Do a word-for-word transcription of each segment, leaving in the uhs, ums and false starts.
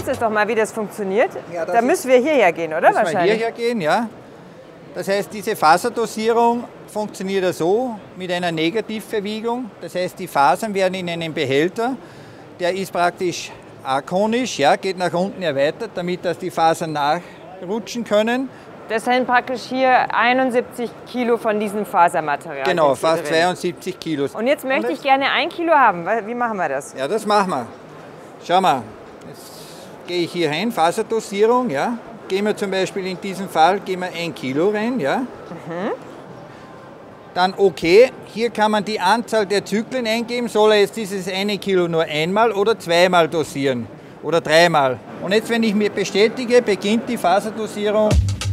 es doch mal, wie das funktioniert. Ja, das da müssen wir hierher gehen, oder? Müssen Wahrscheinlich. wir hierher gehen, ja. Das heißt, diese Faserdosierung funktioniert ja so mit einer Negativverwiegung. Das heißt, die Fasern werden in einem Behälter, der ist praktisch akonisch, ja, geht nach unten erweitert, damit dass die Fasern nachrutschen können. Das sind praktisch hier einundsiebzig Kilo von diesem Fasermaterial. Genau, fast zweiundsiebzig Kilo. Und jetzt möchte ich gerne ein Kilo haben. Wie machen wir das? Ja, das machen wir. Schau mal, jetzt gehe ich hier rein, Faserdosierung, ja. Gehen wir zum Beispiel in diesem Fall gehen wir ein Kilo rein, ja. Mhm. Dann okay, hier kann man die Anzahl der Zyklen eingeben. Soll er jetzt dieses eine Kilo nur einmal oder zweimal dosieren? Oder dreimal? Und jetzt, wenn ich mir bestätige, beginnt die Faserdosierung.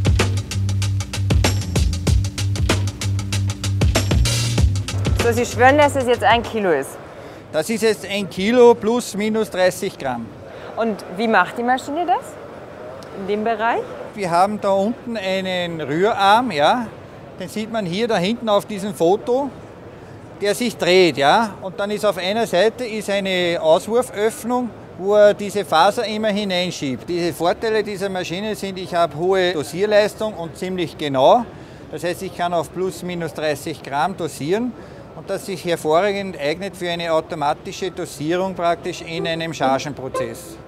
So, Sie schwören, dass es jetzt ein Kilo ist? Das ist jetzt ein Kilo plus minus dreißig Gramm. Und wie macht die Maschine das? In dem Bereich? Wir haben da unten einen Rührarm, ja. Den sieht man hier da hinten auf diesem Foto, der sich dreht, ja. Und dann ist auf einer Seite ist eine Auswurföffnung, wo er diese Faser immer hineinschiebt. Die Vorteile dieser Maschine sind, ich habe hohe Dosierleistung und ziemlich genau. Das heißt, ich kann auf plus minus dreißig Gramm dosieren. Und das sich hervorragend eignet für eine automatische Dosierung praktisch in einem Chargenprozess.